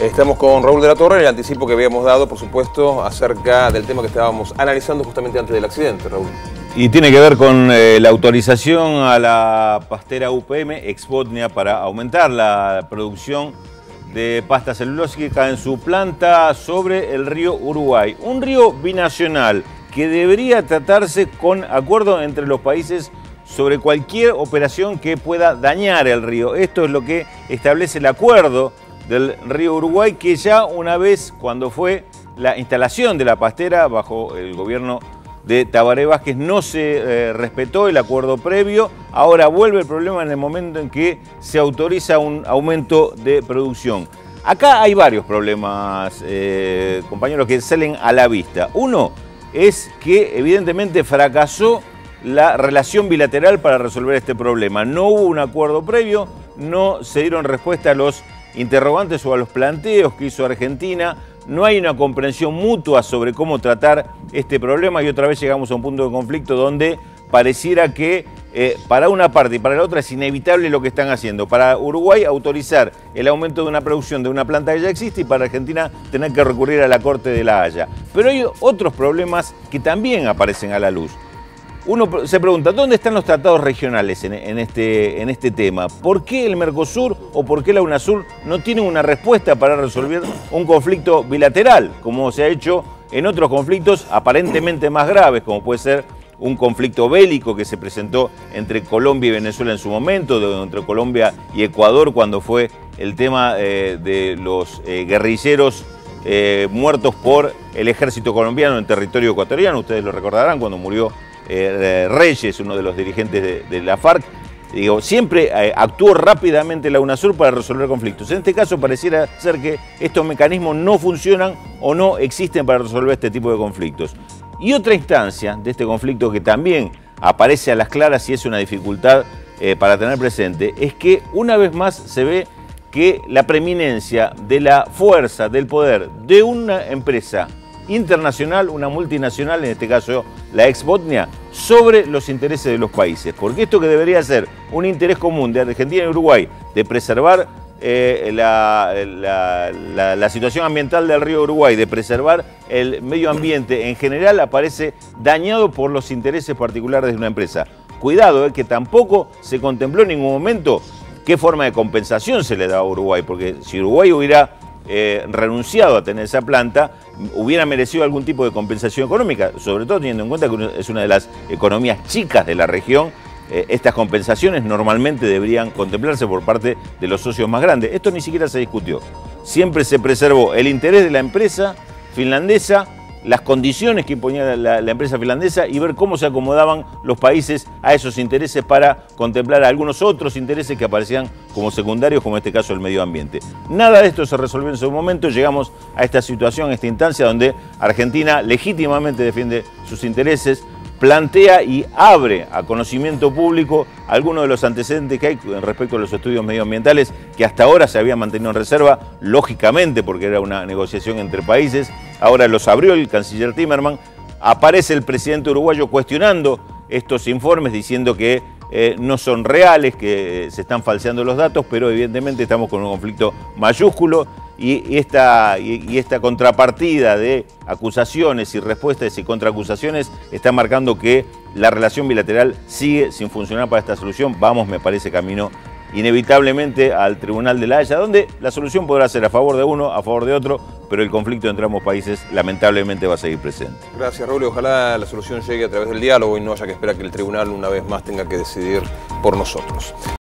Estamos con Raúl de la Torre, el anticipo que habíamos dado, por supuesto, acerca del tema que estábamos analizando justamente antes del accidente, Raúl. Y tiene que ver con la autorización a la pastera UPM, Exbotnia, para aumentar la producción de pasta celulósica en su planta sobre el río Uruguay. Un río binacional que debería tratarse con acuerdo entre los países sobre cualquier operación que pueda dañar el río. Esto es lo que establece el acuerdo del río Uruguay, que ya una vez, cuando fue la instalación de la pastera bajo el gobierno de Tabaré Vázquez, no se respetó el acuerdo previo. Ahora vuelve el problema en el momento en que se autoriza un aumento de producción. Acá hay varios problemas, compañeros, que salen a la vista. Uno es que evidentemente fracasó la relación bilateral para resolver este problema. No hubo un acuerdo previo, no se dieron respuesta a los interrogantes o a los planteos que hizo Argentina. No hay una comprensión mutua sobre cómo tratar este problema y otra vez llegamos a un punto de conflicto donde pareciera que para una parte y para la otra es inevitable lo que están haciendo. Para Uruguay autorizar el aumento de una producción de una planta que ya existe y para Argentina tener que recurrir a la Corte de La Haya. Pero hay otros problemas que también aparecen a la luz. Uno se pregunta, ¿dónde están los tratados regionales en este tema? ¿Por qué el Mercosur o por qué la UNASUR no tienen una respuesta para resolver un conflicto bilateral, como se ha hecho en otros conflictos aparentemente más graves, como puede ser un conflicto bélico que se presentó entre Colombia y Venezuela en su momento, entre Colombia y Ecuador, cuando fue el tema de los guerrilleros muertos por el ejército colombiano en territorio ecuatoriano? Ustedes lo recordarán cuando murió Reyes, uno de los dirigentes de la FARC. Digo, siempre actuó rápidamente la UNASUR para resolver conflictos. En este caso pareciera ser que estos mecanismos no funcionan o no existen para resolver este tipo de conflictos. Y otra instancia de este conflicto que también aparece a las claras y es una dificultad para tener presente, es que una vez más se ve que la preeminencia de la fuerza, del poder de una empresa internacional, una multinacional, en este caso la Exbotnia, sobre los intereses de los países. Porque esto que debería ser un interés común de Argentina y Uruguay, de preservar la situación ambiental del río Uruguay, de preservar el medio ambiente en general, aparece dañado por los intereses particulares de una empresa. Cuidado, que tampoco se contempló en ningún momento qué forma de compensación se le da a Uruguay, porque si Uruguay hubiera renunciado a tener esa planta, hubiera merecido algún tipo de compensación económica, sobre todo teniendo en cuenta que es una de las economías chicas de la región. Estas compensaciones normalmente deberían contemplarse por parte de los socios más grandes. Esto ni siquiera se discutió. Siempre se preservó el interés de la empresa finlandesa, las condiciones que imponía la empresa finlandesa y ver cómo se acomodaban los países a esos intereses para contemplar algunos otros intereses que aparecían como secundarios, como en este caso el medio ambiente. Nada de esto se resolvió en su momento. Llegamos a esta situación, a esta instancia donde Argentina legítimamente defiende sus intereses, plantea y abre a conocimiento público algunos de los antecedentes que hay respecto a los estudios medioambientales que hasta ahora se habían mantenido en reserva, lógicamente porque era una negociación entre países. Ahora los abrió el canciller Timerman. Aparece el presidente uruguayo cuestionando estos informes, diciendo que no son reales, que se están falseando los datos, pero evidentemente estamos con un conflicto mayúsculo y esta contrapartida de acusaciones y respuestas y contraacusaciones está marcando que la relación bilateral sigue sin funcionar para esta solución. Vamos, me parece, camino inevitablemente al Tribunal de La Haya, donde la solución podrá ser a favor de uno, a favor de otro, pero el conflicto entre ambos países lamentablemente va a seguir presente. Gracias, Raúl. Ojalá la solución llegue a través del diálogo y no haya que esperar que el tribunal una vez más tenga que decidir por nosotros.